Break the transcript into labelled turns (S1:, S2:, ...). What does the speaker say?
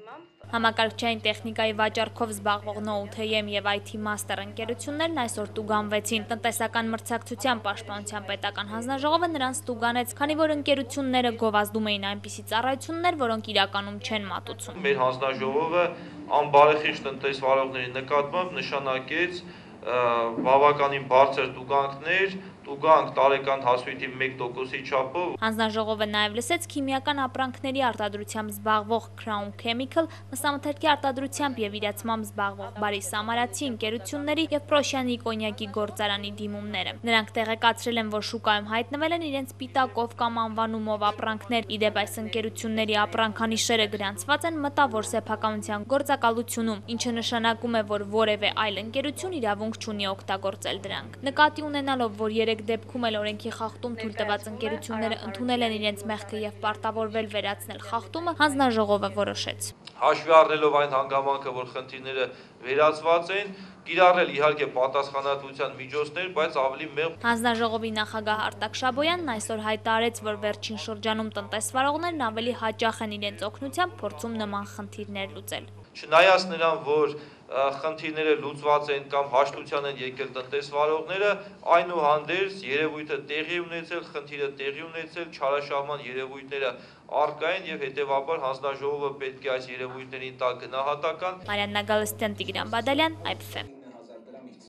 S1: Համակարգչային տեխնիկայի վաճառքով զբաղվող Nout.am եւ IT մաստեր ընկերություններն այսօր տուգանվեցին։ Տնտեսական մրցակցության պաշտպանության պետական հանձնաժողովը նրանց տուգանեց, քանի որ ընկերությունները գովազդում էին այնպիսի ծառայություններ, որոնք իրականում չեն մատուցում։
S2: Մեր հանձնաժողովը անբարեխիղճ տնտեսվարողների նկատմամբ նշանակեց բավականին բարձր տուգանքներ, տուգանք տարեկան հասույթի 1%-ի չափով։
S1: Հանձնաժողովը նաև լսեց քիմիական ապրանքների արտադրությամբ զբաղվող Crown Chemical, մսամթերքի արտադրությամբ եւ իրացմամբ զբաղվող բարի սամարացի ընկերությունների եւ Պրոշյանի կոնյակի գործարանի դիմումները։ Նրանք տեղեկացրել են, որ շուկայում հայտնվել են իրենց պիտակով կամ անվանումով ապրանքներ։ Իդեպ այս ընկերությունների ապրանքանիշերը գրանցված են մտավոր սեփականության գործակալությունում, ինչը նշանակում է, որ որևէ այլ ընկերություն իրավունք չունի օգտագործել դրանք։ Նկատի ունենալով, որ երեք դեպքում էլ օրենքի խախտում թույլ տված ընկերությունները ընդունել են իրենց մեղքը եւ պարտավորվել վերացնել խախտումը, հանձնաժողովը որոշեց։
S2: Հաշվի առնելով այն հանգամանքը, որ խնդիրները վերացված են, կիրառել իհարկե պատասխանատվության միջոցներ, բայց ավելի մեղմ։
S1: Հանձնաժողովի նախագահ Արտակ Շաբոյանն այսօր հայտարարեց, որ վերջին շրջանում տնտեսվարողներն ավելի հաճախ են իրենց օգնությամբ փորձում նման խնդիրներ լուծել։
S2: Չնայած նրան, որ խնդիրները լուծված են կամ հաշտության են եկել տնտեսվարողները, այնուհանդերձ երևույթը տեղի ունեցել, խնդիրը տեղի ունեցել, չարաշահման երևույթները առկա են եւ հետեւաբար հանձնաժողովը պետք է այս երևույթներին տա գնահատական։
S1: Մարիաննա Գալստյան, Տիգրան Բադալյան, IPF։